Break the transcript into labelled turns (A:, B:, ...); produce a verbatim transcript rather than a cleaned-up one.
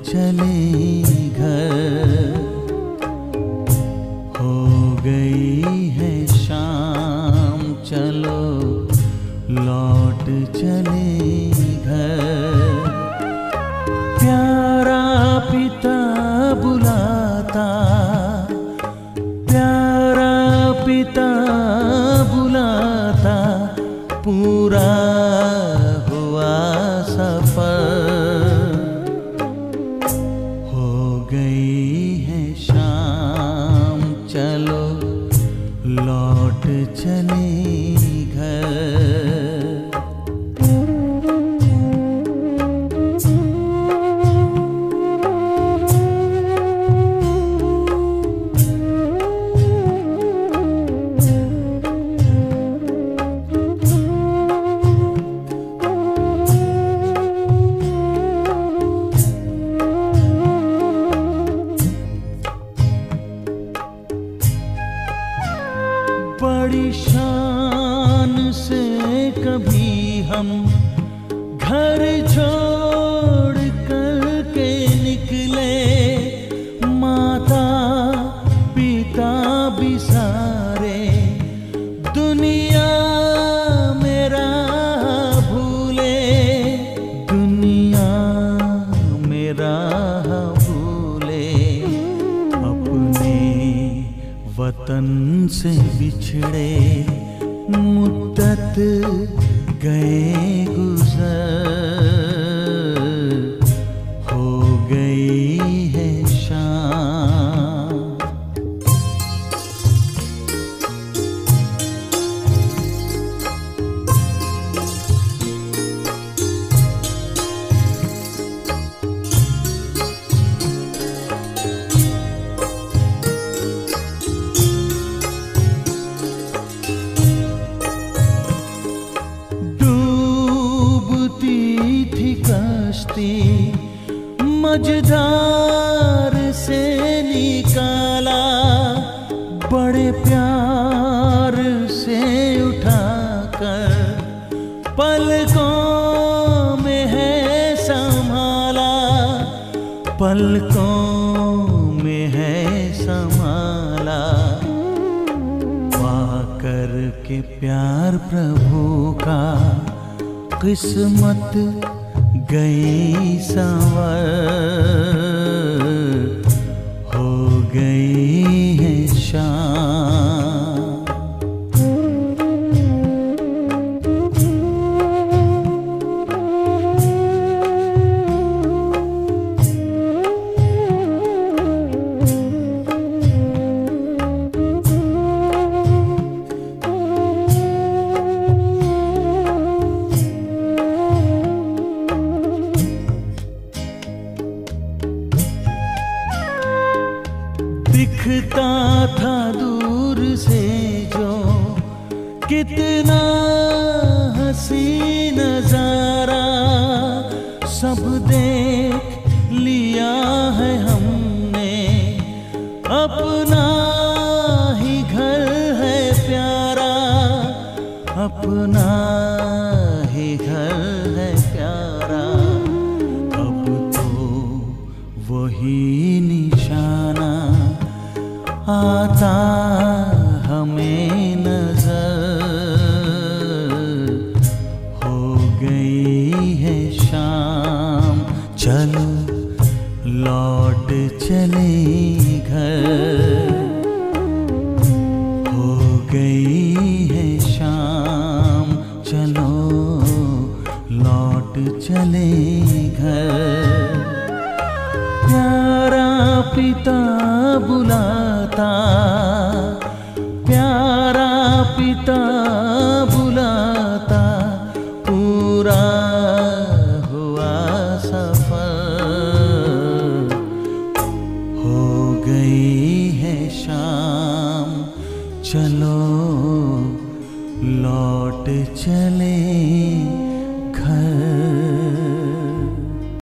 A: चले घर। हो गई है शाम, चलो लौट चले घर। प्यारा पिता बुलाता, प्यारा पिता बुलाता, पूरा हुआ सफर। हो गई है शाम, चलो लौट चले घर। बड़ी शान से कभी हम घर छोड़ कर के निकले, माता पिता भी सारे दुनिया मेरा भूले, दुनिया मेरा भूले। अपने वतन से बिछड़े मुद्दत गए गुजर। हो गई है शाम, मझधार से निकाला, बड़े प्यार से उठाकर पलकों में है संभाला, पलकों में है संभाला। पाकर के प्यार प्रभु का किस्मत गई संवर। हो गई है शाम, दिखता था दूर से जो कितना हंसी नजारा, सब देख लिया है हमने, अपना ही घर है प्यारा, अपना ही घर है प्यारा। अब तो वही निशाना आता हमें नजर। हो गई है शाम, चलो लौट चले घर। हो गई है शाम, चलो लौट चले घर। प्यारा पिता बुलाता, प्यारा पिता बुलाता, पूरा हुआ सफर। हो गई है शाम, चलो लौट चले घर।